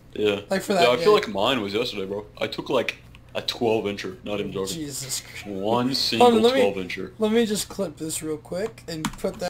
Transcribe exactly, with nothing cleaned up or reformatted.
Yeah. Like for Yeah, that. I feel yeah. like mine was yesterday, bro. I took like a twelve incher. Not even joking. Jesus Christ. One Hold single on, let me twelve incher. let me just clip this real quick and put that.